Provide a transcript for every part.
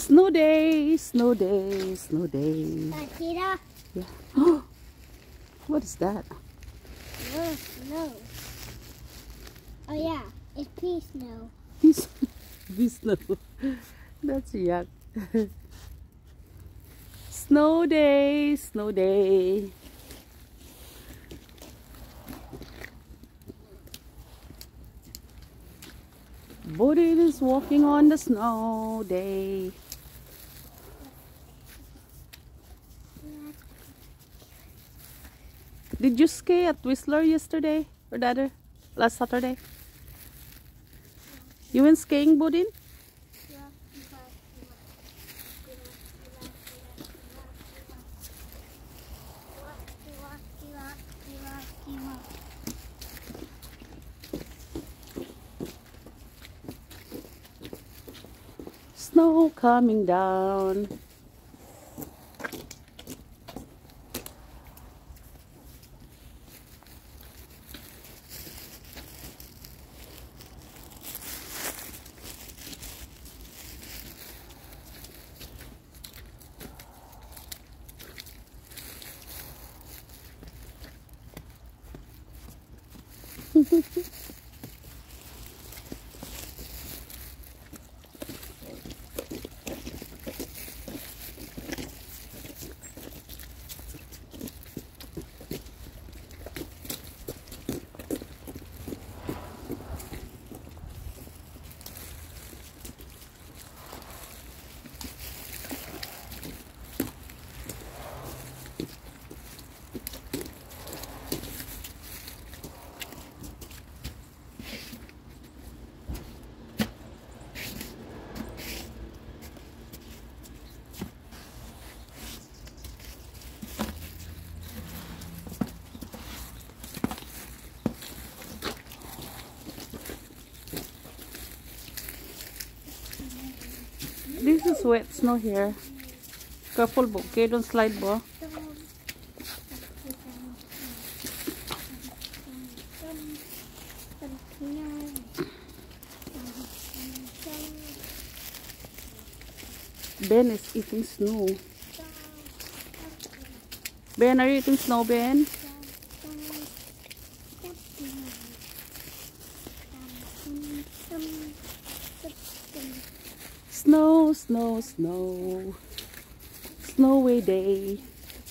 Snow day, snow day, snow day. Tita? Yeah. What is that? No. Oh yeah, it's pea snow. This snow. That's yuck. Snow day, snow day. Bodil is walking on the snow day. Did you ski at Whistler yesterday or the other last Saturday? You went skiing, Bodil? Snow coming down. This is wet snow here. Careful, bo. Okay, don't slide, bo. Ben is eating snow. Ben, are you eating snow, Ben? Snow, snow, snow. Snowy day.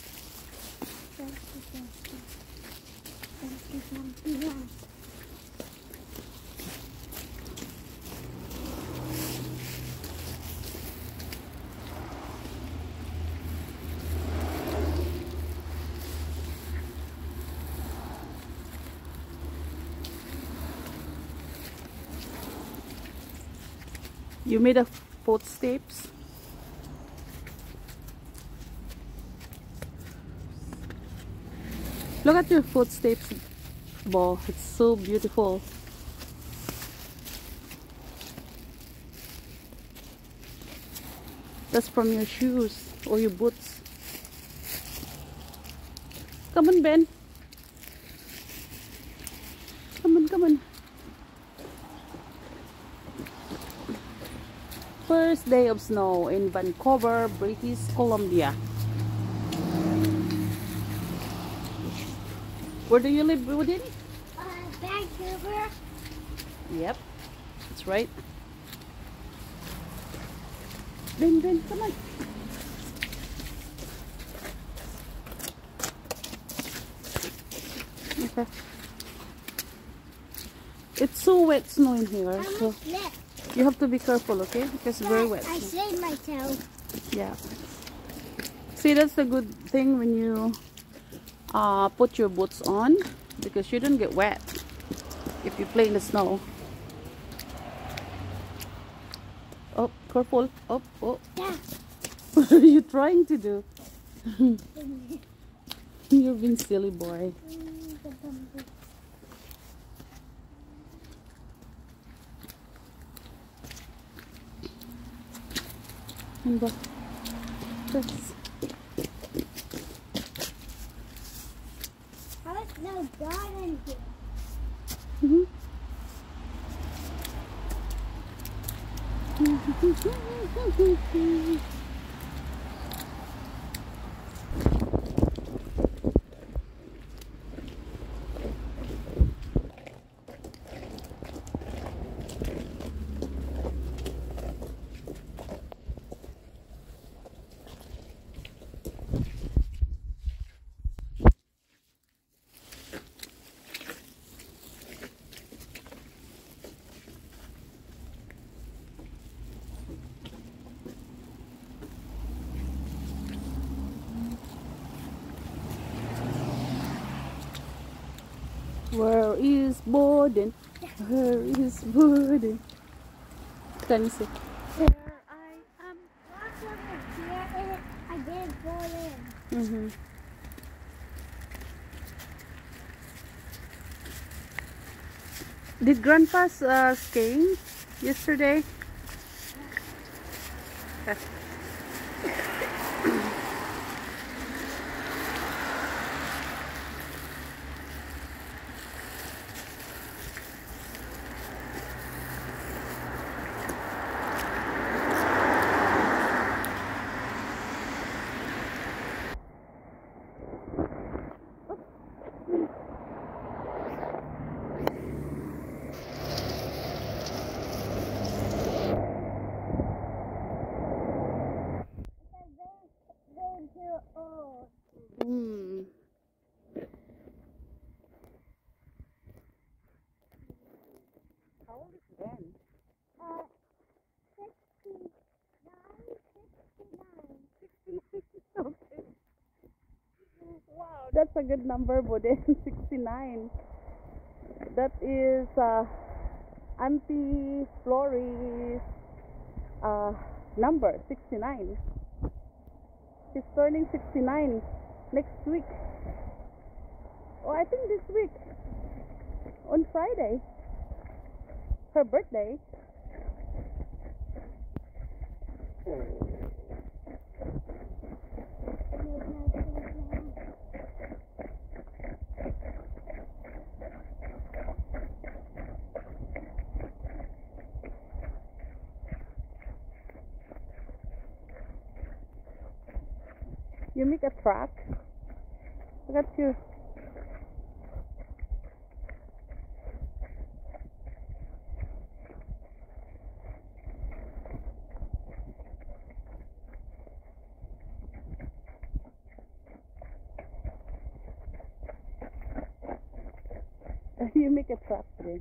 You made a footsteps. Look at your footsteps, Bo. It's so beautiful. That's from your shoes or your boots. Come on, Ben. Come on, come on. First day of snow in Vancouver, British Columbia. Where do you live, Bodil? Vancouver. Yep, that's right. Ben, come on. Okay. It's so wet snow in here, so you have to be careful, okay? Because it's very wet. I saved myself. Yeah. See, that's the good thing when you put your boots on, because you don't get wet if you play in the snow. Oh, careful. Oh. Yeah. What are you trying to do? You're being silly, boy. And go. This. How is no garden here? Where is Borden? Where is Borden? Can you see? There I am. Lots of it here and I didn't fall in. Mm-hmm. Did Grandpa's skiing yesterday? They're too old. Hmm. How old is Ben? 69. Okay. Wow, that's a good number, Borden. 69. That is Auntie Florie's number, 69. She's turning 69 next week. Oh, I think this week. On Friday. Her birthday. You make a track. Look at you. You make a track today.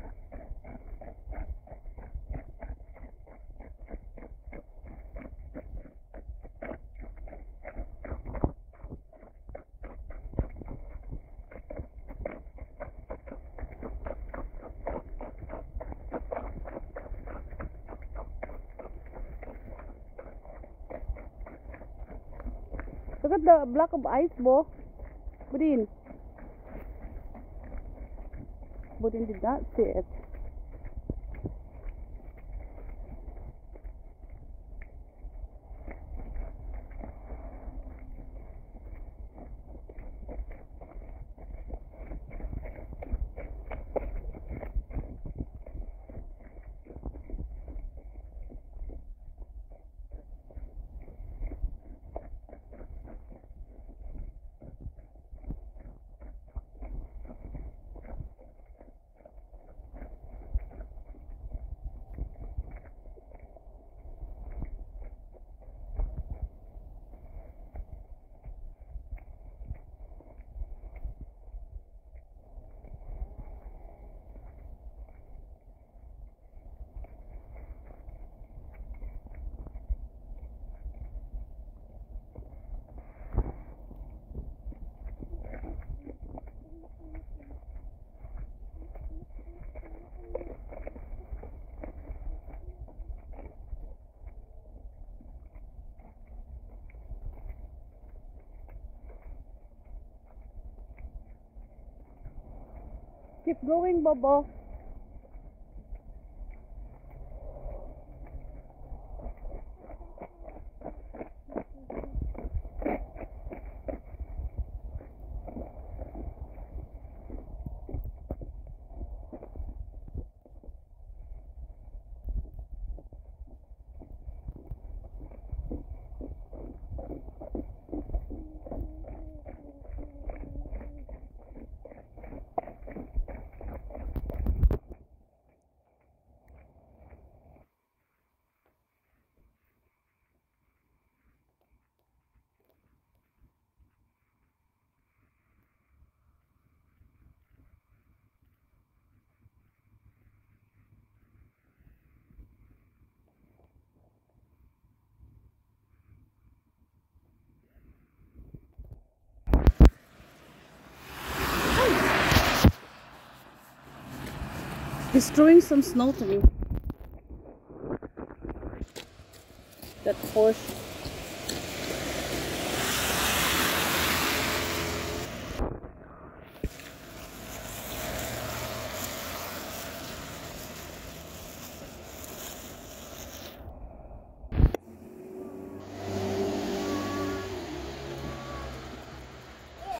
Look at the block of ice, Bo. Budin. Budin did not see it. Keep going, Bobo. He's throwing some snow to me. That horse.